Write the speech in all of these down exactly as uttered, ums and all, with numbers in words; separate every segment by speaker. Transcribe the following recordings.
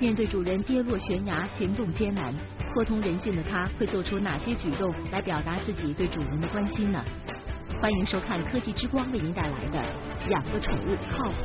Speaker 1: 面对主人跌落悬崖，行动艰难，颇通人性的他会做出哪些举动来表达自己对主人的关心呢？欢迎收看科技之光为您带来的《养个宠物靠谱》。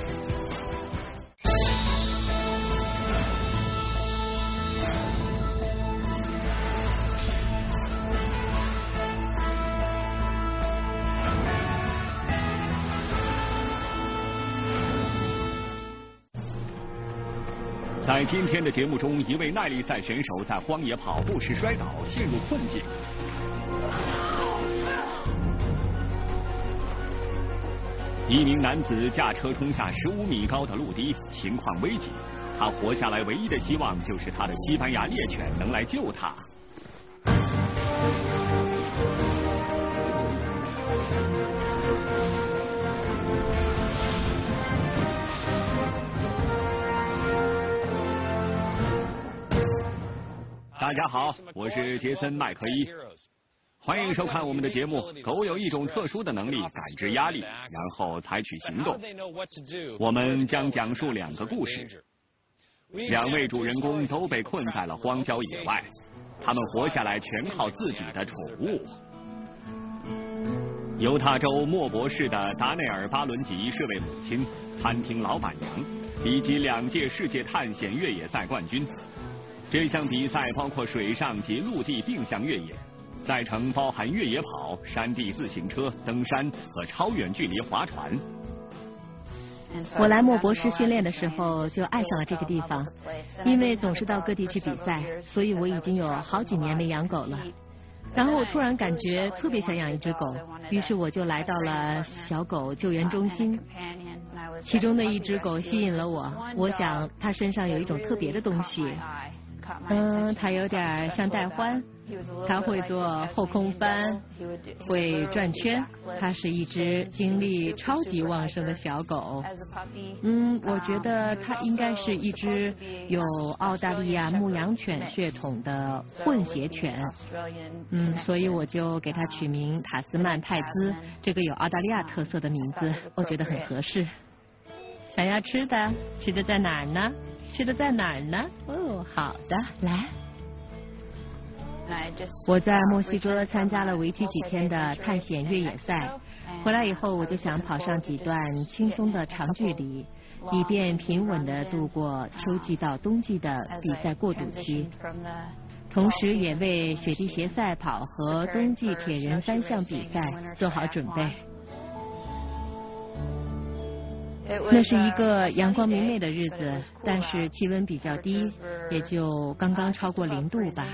Speaker 2: 在今天的节目中，一位耐力赛选手在荒野跑步时摔倒，陷入困境。一名男子驾车冲下十五米高的陆地，情况危急。他活下来唯一的希望就是他的西班牙猎犬能来救他。大家好，我是杰森·麦克伊，欢迎收看我们的节目。狗有一种特殊的能力，感知压力，然后采取行动。我们将讲述两个故事，两位主人公都被困在了荒郊野外，他们活下来全靠自己的宠物。犹他州莫博市的达内尔·巴伦吉是位母亲、餐厅老板娘，以及两届世界探险越野赛冠军。这项比赛包括水上及陆地并项越野，赛程包含越野跑、山地自行车、登山和超远距离划船。
Speaker 1: 我来莫博士训练的时候就爱上了这个地方，因为总是到各地去比赛，所以我已经有好几年没养狗了。然后我突然感觉特别想养一只狗，于是我就来到了小狗救援中心。其中的一只狗吸引了我，我想它身上有一种特别的东西。嗯，它有点像带欢，它会做后空翻，会转圈，它是一只精力超级旺盛的小狗。嗯，我觉得它应该是一只有澳大利亚牧羊犬血统的混血犬。嗯，所以我就给它取名塔斯曼泰兹，这个有澳大利亚特色的名字，我觉得很合适。想要吃的，吃的在哪儿呢？吃的在哪儿呢？哦，好的，来。我在墨西哥参加了为期几天的探险越野赛，回来以后我就想跑上几段轻松的长距离，以便平稳地度过秋季到冬季的比赛过渡期，同时也为雪地鞋赛跑和冬季铁人三项比赛做好准备。那是一个阳光明媚的日子，但是气温比较低，也就刚刚超过零度吧。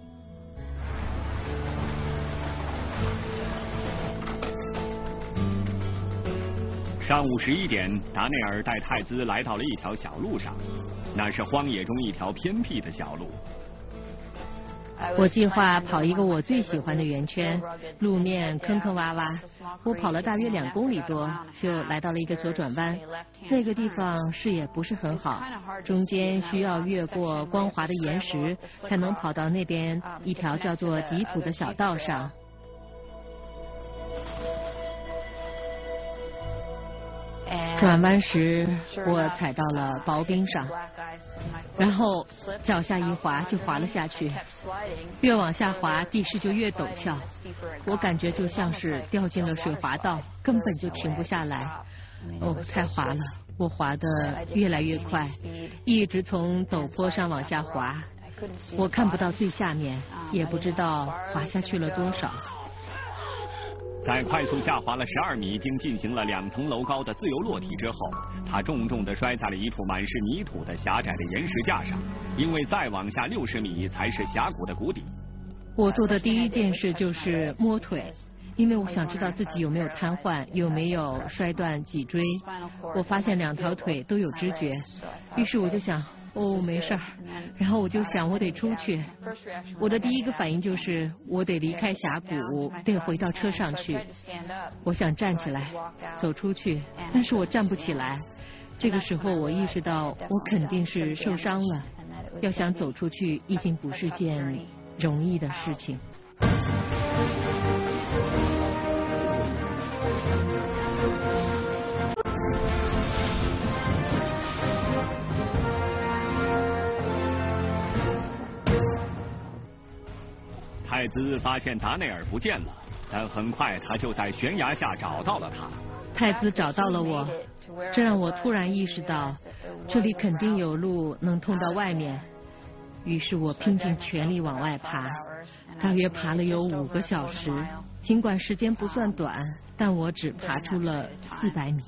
Speaker 2: 上午十一点，达内尔带泰兹来到了一条小路上，那是荒野中一条偏僻的小路。
Speaker 1: 我计划跑一个我最喜欢的圆圈，路面坑坑洼洼。我跑了大约两公里多，就来到了一个左转弯。那个地方视野不是很好，中间需要越过光滑的岩石，才能跑到那边一条叫做吉普的小道上。转弯时，我踩到了薄冰上，然后脚下一滑就滑了下去。越往下滑，地势就越陡峭，我感觉就像是掉进了水滑道，根本就停不下来。哦，太滑了，我滑得越来越快，一直从陡坡上往下滑。我看不到最下面，也不知道滑下去了多少。
Speaker 2: 在快速下滑了十二米，并进行了两层楼高的自由落体之后，他重重地摔在了一处满是泥土的狭窄的岩石架上，因为再往下六十米才是峡谷的谷底。
Speaker 1: 我做的第一件事就是摸腿，因为我想知道自己有没有瘫痪，有没有摔断脊椎。我发现两条腿都有知觉，于是我就想，哦，没事儿。然后我就想，我得出去。我的第一个反应就是我得离开峡谷，得回到车上去。我想站起来走出去，但是我站不起来。这个时候我意识到我肯定是受伤了，要想走出去已经不是件容易的事情。
Speaker 2: 泰兹发现达内尔不见了，但很快他就在悬崖下找到了他。
Speaker 1: 泰兹找到了我，这让我突然意识到，这里肯定有路能通到外面。于是我拼尽全力往外爬，大约爬了有五个小时。尽管时间不算短，但我只爬出了四百米。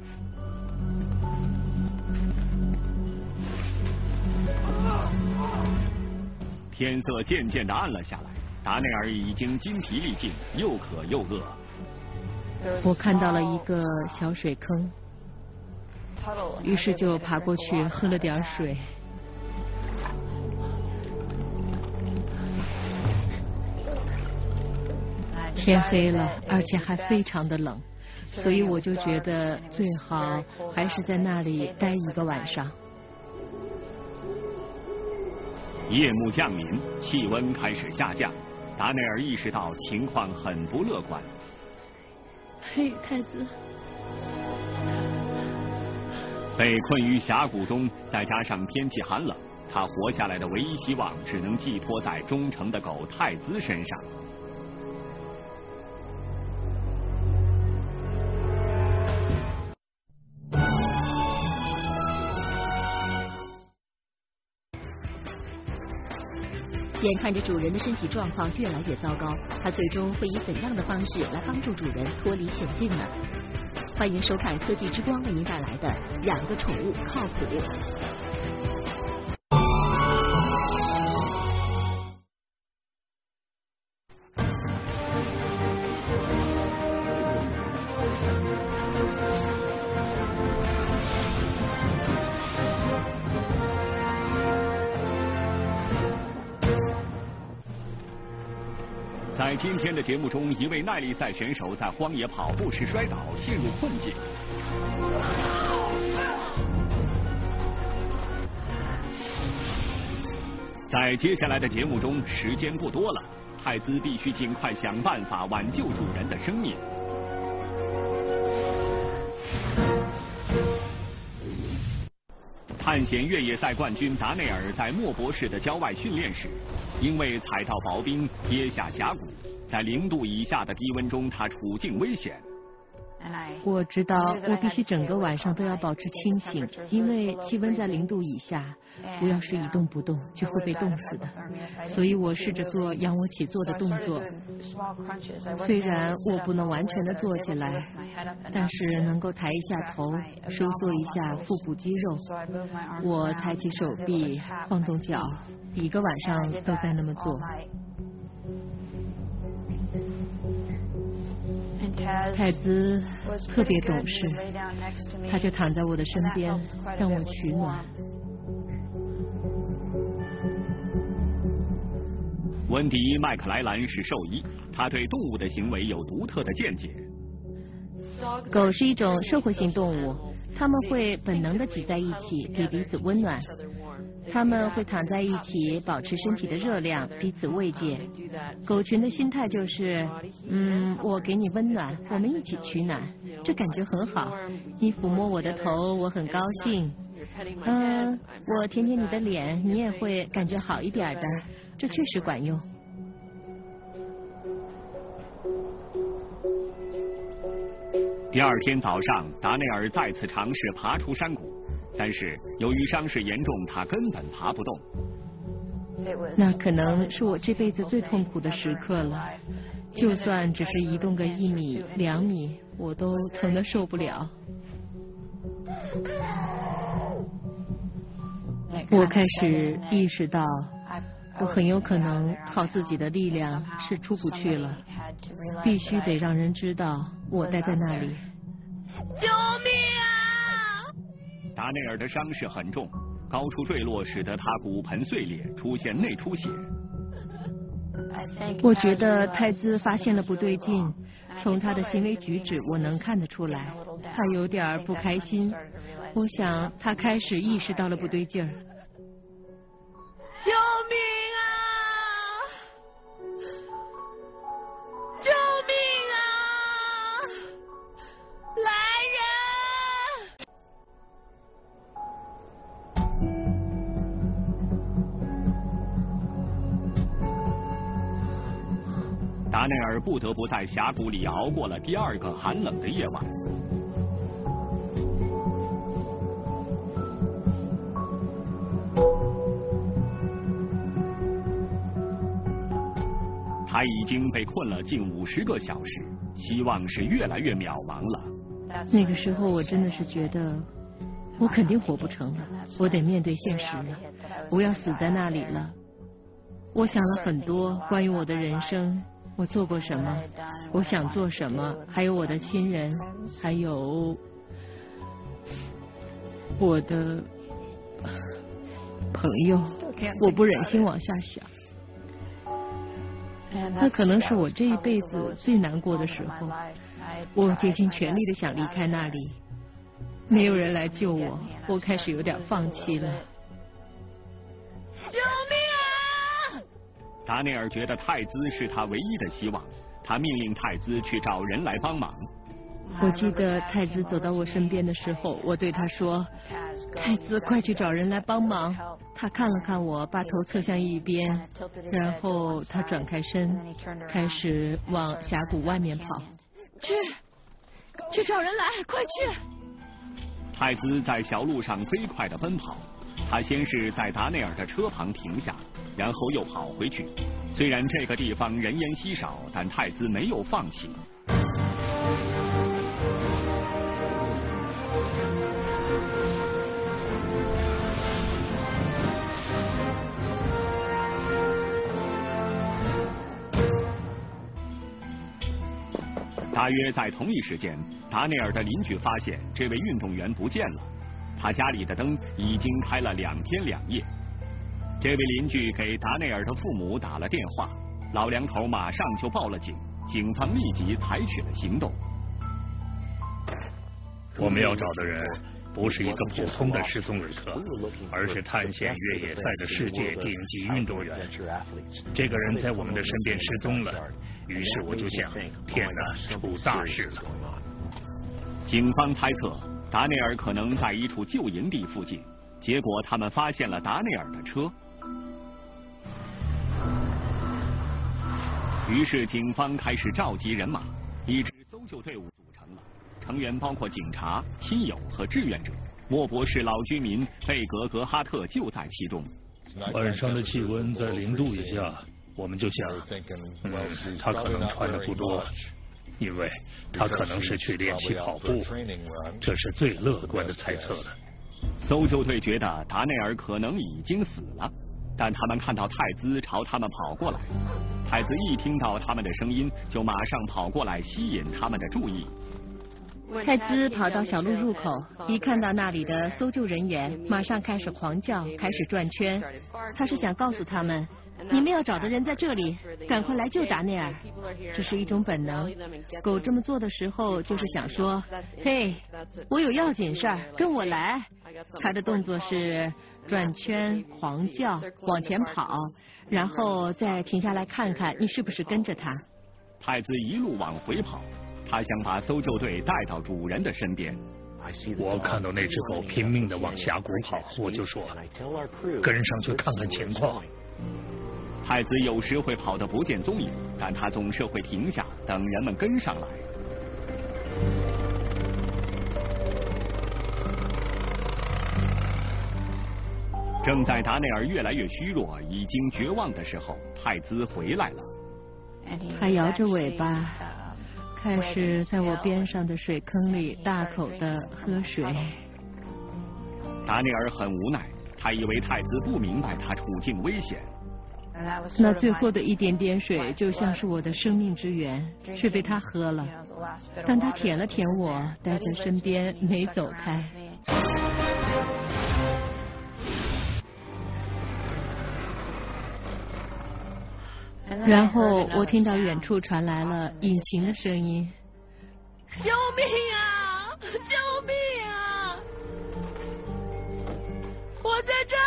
Speaker 2: 天色渐渐地暗了下来，达内尔已经筋疲力尽，又渴又饿。
Speaker 1: 我看到了一个小水坑，于是就爬过去喝了点水。天黑了，而且还非常的冷，所以我就觉得最好还是在那里待一个晚上。
Speaker 2: 夜幕降临，气温开始下降，达内尔意识到情况很不乐观。
Speaker 1: 嘿，太子。
Speaker 2: 被困于峡谷中，再加上天气寒冷，他活下来的唯一希望只能寄托在忠诚的狗泰兹身上。
Speaker 3: 眼看着主人的身体状况越来越糟糕，他最终会以怎样的方式来帮助主人脱离险境呢？欢迎收看科技之光为您带来的《养个宠物靠谱》。
Speaker 2: 在今天的节目中，一位耐力赛选手在荒野跑步时摔倒，陷入困境。在接下来的节目中，时间不多了，泰兹必须尽快想办法挽救主人的生命。探险越野赛冠军达内尔在莫博士的郊外训练时，因为踩到薄冰跌下峡谷，在零度以下的低温中，他处境危险。
Speaker 1: 我知道我必须整个晚上都要保持清醒，因为气温在零度以下，我要是一动不动就会被冻死的。所以我试着做仰卧起坐的动作，虽然我不能完全的坐下来，但是能够抬一下头，收缩一下腹部肌肉。我抬起手臂，晃动脚，一个晚上都在那么做。泰兹特别懂事，他就躺在我的身边，让我取暖。
Speaker 2: 温迪·麦克莱兰是兽医，他对动物的行为有独特的见解。
Speaker 1: 狗是一种社会性动物，它们会本能地挤在一起，给彼此温暖。它们会躺在一起，保持身体的热量，彼此慰藉。狗群的心态就是，嗯，我给你温暖，我们一起取暖，这感觉很好。你抚摸我的头，我很高兴。嗯、呃，我舔舔你的脸，你也会感觉好一点的。这确实管用。
Speaker 2: 第二天早上，达内尔再次尝试爬出山谷。但是由于伤势严重，他根本爬不动。
Speaker 1: 那可能是我这辈子最痛苦的时刻了。就算只是移动个一米、两米，我都疼得受不了。我开始意识到，我很有可能靠自己的力量是出不去了，必须得让人知道我待在那里。
Speaker 4: 救命啊！
Speaker 2: 达内尔的伤势很重，高处坠落使得他骨盆碎裂，出现内出血。
Speaker 1: 我觉得泰兹发现了不对劲，从他的行为举止我能看得出来，他有点不开心。我想他开始意识到了不对劲儿。
Speaker 4: 救命啊！救命啊！来人！
Speaker 2: 内尔不得不在峡谷里熬过了第二个寒冷的夜晚。他已经被困了近五十个小时，希望是越来越渺茫了。
Speaker 1: 那个时候我真的是觉得，我肯定活不成了，我得面对现实了，我要死在那里了。我想了很多关于我的人生，我做过什么，我想做什么，还有我的亲人，还有我的朋友，我不忍心往下想。那可能是我这一辈子最难过的时候，我竭尽全力的想离开那里，没有人来救我，我开始有点放弃了。
Speaker 4: 救命啊！
Speaker 2: 达内尔觉得泰兹是他唯一的希望，他命令泰兹去找人来帮忙。
Speaker 1: 我记得泰兹走到我身边的时候，我对他说：“泰兹，快去找人来帮忙。”他看了看我，把头侧向一边，然后他转开身，开始往峡谷外面跑。
Speaker 4: 去，去找人来，快去！
Speaker 2: 泰兹在小路上飞快地奔跑，他先是在达内尔的车旁停下，然后又跑回去。虽然这个地方人烟稀少，但泰兹没有放弃。大约在同一时间，达内尔的邻居发现这位运动员不见了，他家里的灯已经开了两天两夜。这位邻居给达内尔的父母打了电话，老两口马上就报了警，警方立即采取了行动。
Speaker 5: 我们要找的人不是一个普通的失踪旅客，而是探险越野赛的世界顶级运动员。这个人在我们的身边失踪了，于是我就想，天哪，出大事了！
Speaker 2: 警方猜测达内尔可能在一处旧营地附近，结果他们发现了达内尔的车。于是警方开始召集人马，一支搜救队伍组成了，成员包括警察、亲友和志愿者。莫博士老居民贝格格哈特就在其中。
Speaker 5: 晚上的气温在零度以下，我们就想，嗯，他可能穿的不多，因为他可能是去练习跑步，这是最乐观的猜测了。
Speaker 2: 搜救队觉得达内尔可能已经死了，但他们看到泰兹朝他们跑过来。泰兹一听到他们的声音，就马上跑过来吸引他们的注意。
Speaker 1: 泰兹跑到小路入口，一看到那里的搜救人员，马上开始狂叫，开始转圈。他是想告诉他们，你们要找的人在这里，赶快来救达内尔。这是一种本能。狗这么做的时候，就是想说，嘿，我有要紧事儿，跟我来。他的动作是转圈、狂叫、往前跑，然后再停下来看看你是不是跟着他。
Speaker 2: 泰兹一路往回跑，他想把搜救队带到主人的身边。
Speaker 5: 我看到那只狗拼命地往峡谷跑，我就说，跟上去看看情况。
Speaker 2: 泰兹有时会跑得不见踪影，但他总是会停下，等人们跟上来。正在达内尔越来越虚弱、已经绝望的时候，泰兹回来了。
Speaker 1: 他摇着尾巴，开始在我边上的水坑里大口的喝水。
Speaker 2: 达内尔很无奈，他以为泰兹不明白他处境危险。
Speaker 1: 那最后的一点点水就像是我的生命之源，却被他喝了。但他舔了舔我，待在身边没走开。然后我听到远处传来了引擎的声音。
Speaker 4: 救命啊！救命啊！我在这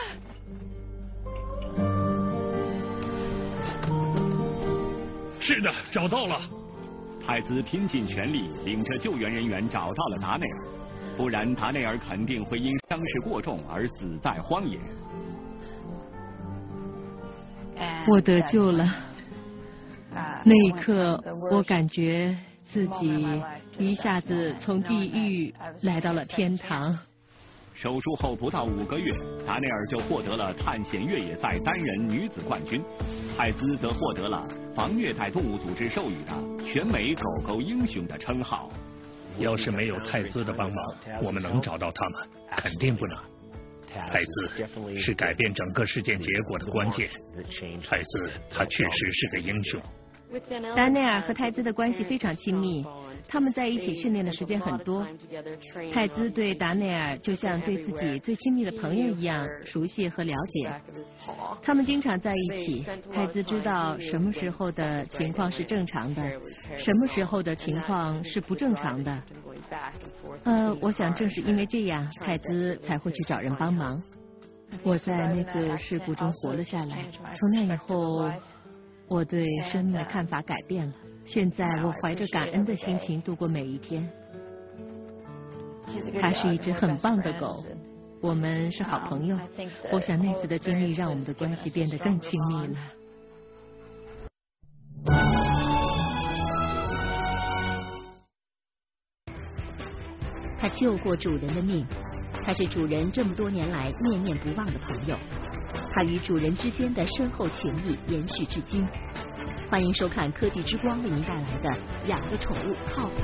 Speaker 5: 儿。是的，找到了。
Speaker 2: 泰兹拼尽全力，领着救援人员找到了达内尔，不然达内尔肯定会因伤势过重而死在荒野。
Speaker 1: 我得救了。 那一刻，我感觉自己一下子从地狱来到了天堂。
Speaker 2: 手术后不到五个月，达内尔就获得了探险越野赛单人女子冠军，泰兹则获得了防虐待动物组织授予的全美狗狗英雄的称号。
Speaker 5: 要是没有泰兹的帮忙，我们能找到他们？肯定不能。泰兹是改变整个事件结果的关键。泰兹，他确实是个英雄。
Speaker 1: 达内尔和泰兹的关系非常亲密，他们在一起训练的时间很多。泰兹对达内尔就像对自己最亲密的朋友一样熟悉和了解，他们经常在一起。泰兹知道什么时候的情况是正常的，什么时候的情况是不正常的。呃，我想正是因为这样，泰兹才会去找人帮忙。我在那次事故中活了下来，从那以后，我对生命的看法改变了。现在我怀着感恩的心情度过每一天。它是一只很棒的狗，我们是好朋友。我想那次的经历让我们的关系变得更亲密了。
Speaker 3: 他救过主人的命，他是主人这么多年来念念不忘的朋友，他与主人之间的深厚情谊延续至今。欢迎收看科技之光为您带来的《养个宠物靠谱》。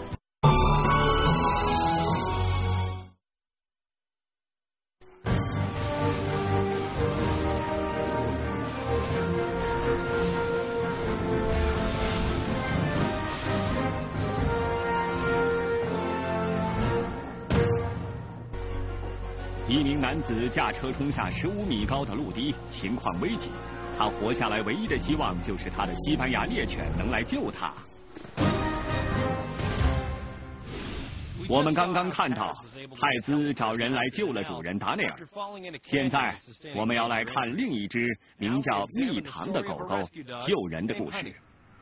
Speaker 2: 一名男子驾车冲下十五米高的陆堤，情况危急。他活下来唯一的希望就是他的西班牙猎犬能来救他。我们刚刚看到泰兹找人来救了主人达内尔，现在我们要来看另一只名叫蜜糖的狗狗救人的故事。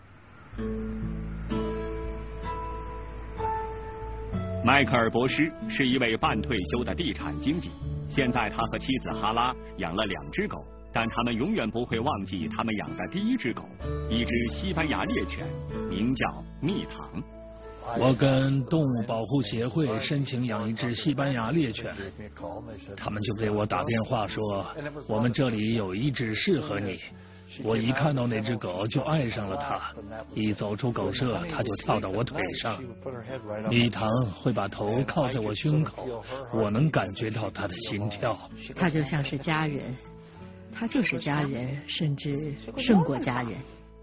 Speaker 2: 迈克尔博士是一位半退休的地产经纪，现在他和妻子哈拉养了两只狗，但他们永远不会忘记他们养的第一只狗，一只西班牙猎犬，名叫蜜糖。
Speaker 6: 我跟动物保护协会申请养一只西班牙猎犬，他们就给我打电话说，我们这里有一只适合你。我一看到那只狗就爱上了它，一走出狗舍，它就跳到我腿上。蜜糖会把头靠在我胸口，我能感觉到它的心跳。
Speaker 1: 它就像是家人，它就是家人，甚至胜过家人。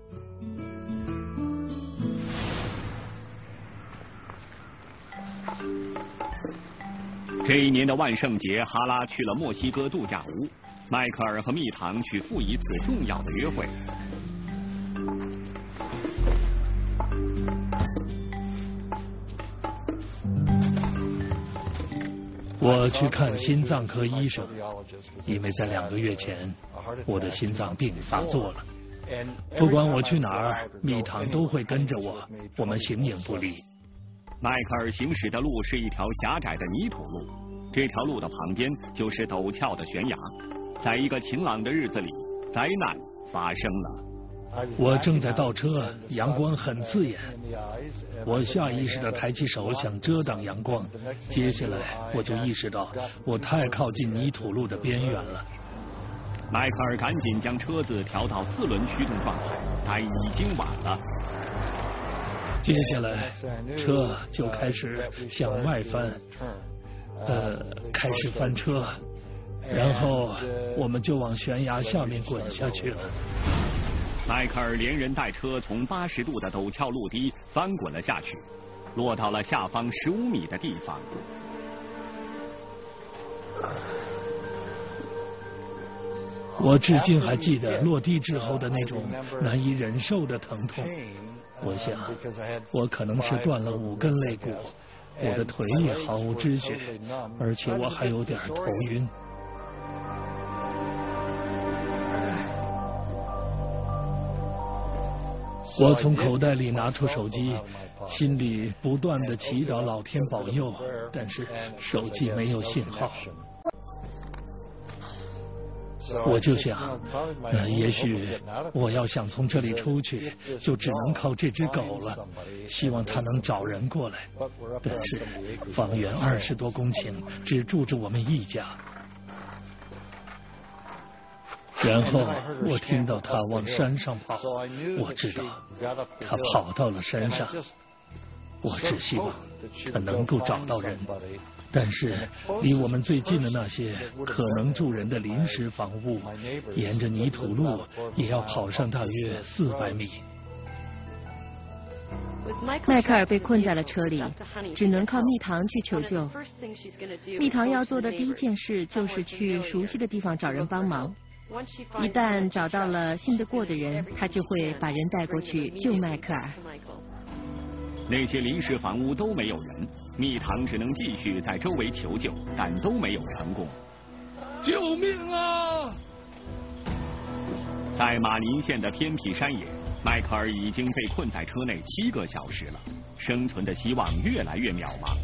Speaker 2: 这一年的万圣节，哈拉去了墨西哥度假屋，迈克尔和蜜糖去赴一次重要的约会。
Speaker 6: 我去看心脏科医生，因为在两个月前我的心脏病发作了。不管我去哪儿，蜜糖都会跟着我，我们形影不离。
Speaker 2: 迈克尔行驶的路是一条狭窄的泥土路，这条路的旁边就是陡峭的悬崖。在一个晴朗的日子里，灾难发生了。
Speaker 6: 我正在倒车，阳光很刺眼，我下意识地抬起手想遮挡阳光，接下来我就意识到我太靠近泥土路的边缘了。
Speaker 2: 迈克尔赶紧将车子调到四轮驱动状态，但已经晚了。
Speaker 6: 接下来车就开始向外翻，呃，开始翻车，然后我们就往悬崖下面滚下去了。
Speaker 2: 迈克尔连人带车从八十度的陡峭路堤翻滚了下去，落到了下方十五米的地方。
Speaker 6: 我至今还记得落地之后的那种难以忍受的疼痛。我想，我可能是断了五根肋骨，我的腿也毫无知觉，而且我还有点头晕。我从口袋里拿出手机，心里不断地祈祷老天保佑，但是手机没有信号。 我就想，呃，也许我要想从这里出去，就只能靠这只狗了。希望它能找人过来。但是，方圆二十多公顷只住着我们一家。然后我听到它往山上跑，我知道它跑到了山上。我只希望它能够找到人。但是离我们最近的那些可能住人的临时房屋，沿着泥土路也要跑上大约四百米。
Speaker 1: 迈克尔被困在了车里，只能靠蜜糖去求救。蜜糖要做的第一件事就是去熟悉的地方找人帮忙。一旦找到了信得过的人，他就会把人带过去救迈克尔。
Speaker 2: 那些临时房屋都没有人，蜜糖只能继续在周围求救，但都没有成功。
Speaker 6: 救命啊！
Speaker 2: 在马林县的偏僻山野，迈克尔已经被困在车内七个小时了，生存的希望越来越渺茫。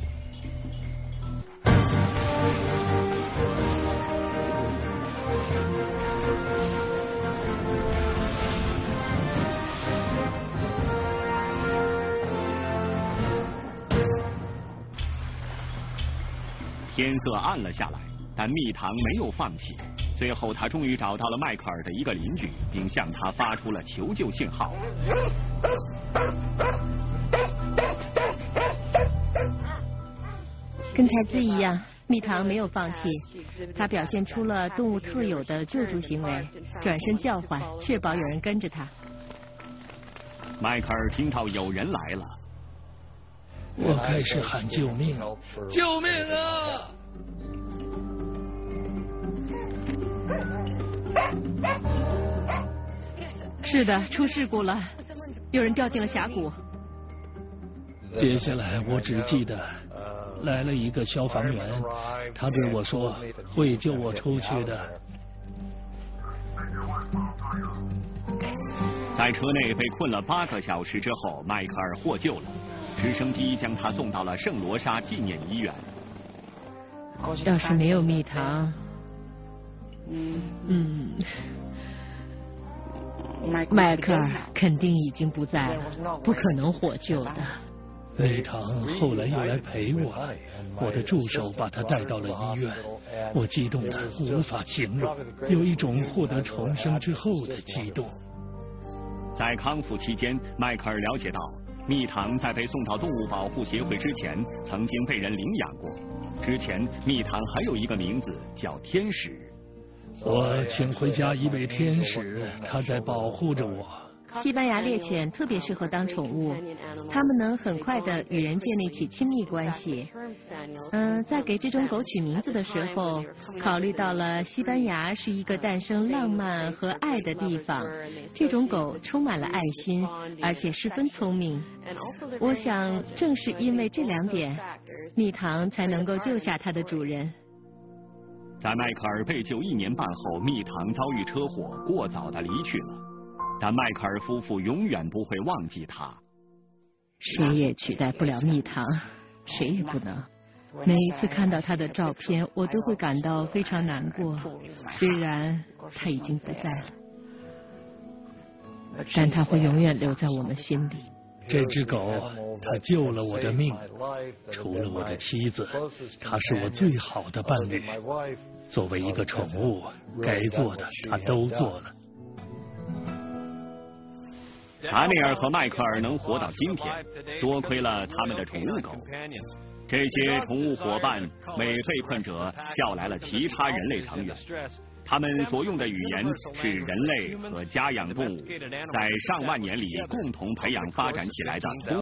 Speaker 2: 天色暗了下来，但蜜糖没有放弃。最后，他终于找到了迈克尔的一个邻居，并向他发出了求救信号。
Speaker 1: 跟凯兹一样，蜜糖没有放弃，他表现出了动物特有的救助行为，转身叫唤，确保有人跟着他。
Speaker 2: 迈克尔听到有人来了。
Speaker 6: 我开始喊救命！救命啊！
Speaker 1: 是的，出事故了，有人掉进了峡谷。
Speaker 6: 接下来我只记得来了一个消防员，他对我说会救我出去的。
Speaker 2: 在车内被困了八个小时之后，迈克尔获救了。直升机将他送到了圣罗莎纪念医院。
Speaker 1: 要是没有蜜糖，嗯，迈克尔肯定已经不在了，不可能获救的。
Speaker 6: 蜜糖后来又来陪我，我的助手把他带到了医院，我激动的无法形容，有一种获得重生之后的激动。
Speaker 2: 在康复期间，迈克尔了解到。蜜糖在被送到动物保护协会之前，曾经被人领养过。之前，蜜糖还有一个名字叫天使。
Speaker 6: 我请回家一位天使，他在保护着我。
Speaker 1: 西班牙猎犬特别适合当宠物，它们能很快地与人建立起亲密关系。嗯、呃，在给这种狗取名字的时候，考虑到了西班牙是一个诞生浪漫和爱的地方，这种狗充满了爱心，而且十分聪明。我想，正是因为这两点，蜜糖才能够救下它的主人。
Speaker 2: 在迈克尔被救一年半后，蜜糖遭遇车祸，过早地离去了。但迈克尔夫妇永远不会忘记他。
Speaker 1: 谁也取代不了蜜糖，谁也不能。每一次看到他的照片，我都会感到非常难过。虽然他已经不在了，但他会永远留在我们心里。
Speaker 6: 这只狗，它救了我的命。除了我的妻子，它是我最好的伴侣。作为一个宠物，该做的它都做了。
Speaker 2: 达内尔和迈克尔能活到今天，多亏了他们的宠物狗。这些宠物伙伴为被困者叫来了其他人类成员，他们所用的语言是人类和家养动物在上万年里共同培养发展起来的